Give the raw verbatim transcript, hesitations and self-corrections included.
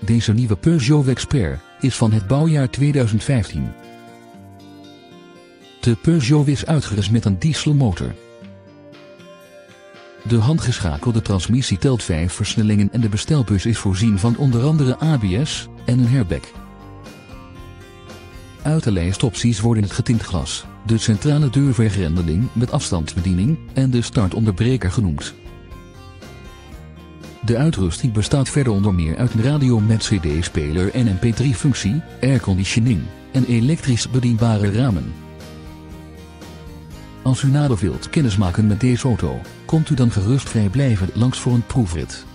Deze nieuwe Peugeot Expert is van het bouwjaar tweeduizend vijftien. De Peugeot is uitgerust met een dieselmotor. De handgeschakelde transmissie telt vijf versnellingen en de bestelbus is voorzien van onder andere A B S en een airbag. Uit de lijst opties worden het getint glas, de centrale deurvergrendeling met afstandsbediening en de startonderbreker genoemd. De uitrusting bestaat verder onder meer uit een radio met C D-speler en M P drie functie, airconditioning en elektrisch bedienbare ramen. Als u nader wilt kennismaken met deze auto, komt u dan gerust vrijblijvend langs voor een proefrit.